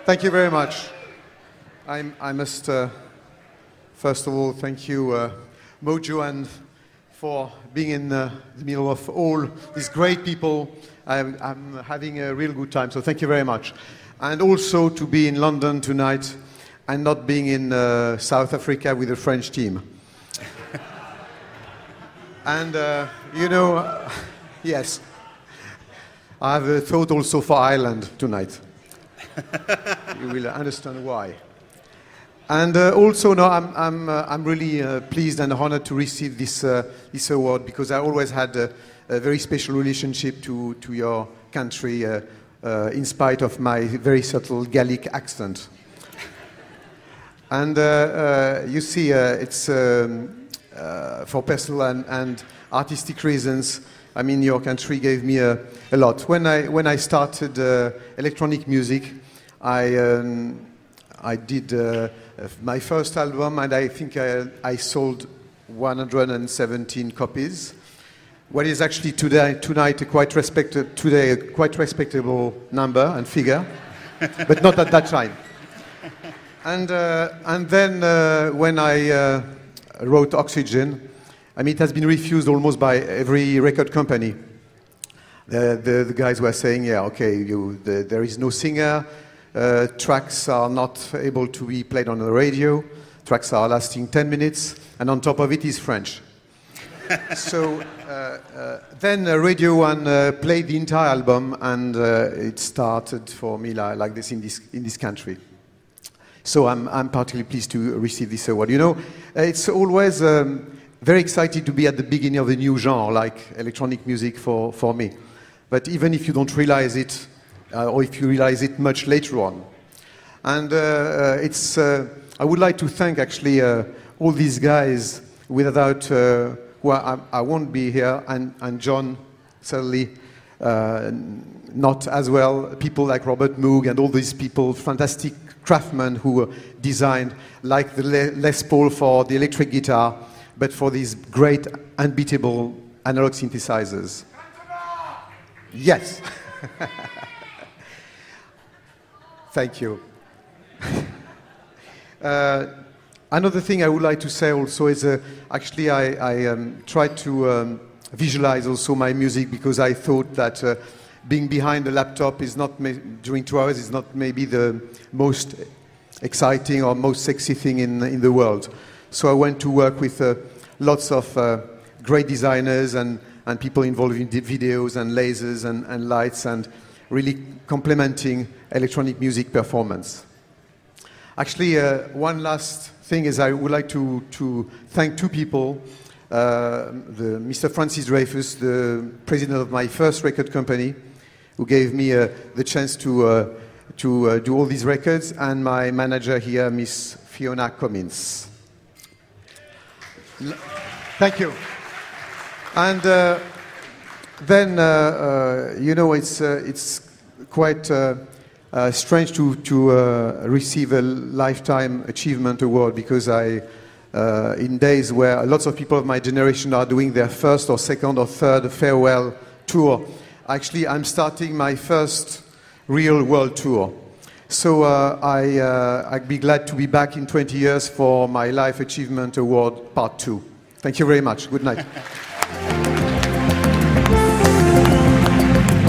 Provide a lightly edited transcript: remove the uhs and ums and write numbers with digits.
Thank you very much. I must, first of all, thank you, Mojo, and for being in the middle of all these great people. I'm having a real good time, so thank you very much. And also to be in London tonight and not being in South Africa with the French team. And, yes, I have a thought also for Ireland tonight. You will understand why. And also, no, I'm really pleased and honored to receive this award, because I always had a very special relationship to your country, in spite of my very subtle Gallic accent. And you see, it's for personal and artistic reasons. I mean, your country gave me a lot. When I started electronic music, I did my first album, and I think I sold 117 copies. What is actually tonight a quite respectable number and figure, but not at that time. And then when I wrote Oxygen, I mean, it has been refused almost by every record company. The guys were saying, yeah, okay, there is no singer, tracks are not able to be played on the radio, tracks are lasting 10 minutes, and on top of it is French. So then Radio 1 played the entire album, and it started for me like this in this country. So I'm particularly pleased to receive this award. You know, it's always very exciting to be at the beginning of a new genre, like electronic music for me. But even if you don't realize it, or if you realize it much later on. And I would like to thank actually all these guys without who I won't be here, and John certainly not as well, people like Robert Moog and all these people, fantastic craftsmen who designed like the Les Paul for the electric guitar, but for these great unbeatable analog synthesizers. Yes. Thank you. Another thing I would like to say also is actually I tried to visualize also my music, because I thought that being behind the laptop is not during 2 hours is not maybe the most exciting or most sexy thing in the world. So I went to work with lots of great designers and people involved in videos and lasers and lights, and really complementing electronic music performance. Actually, one last thing is I would like to thank two people. Mr. Francis Dreyfus, the president of my first record company, who gave me the chance to do all these records, and my manager here, Miss Fiona Cummins. Thank you. And then, you know, it's quite strange to receive a Lifetime Achievement Award, because in days where lots of people of my generation are doing their first or second or third farewell tour, actually I'm starting my first real world tour. So I'd be glad to be back in 20 years for my Life Achievement Award Part 2. Thank you very much. Good night.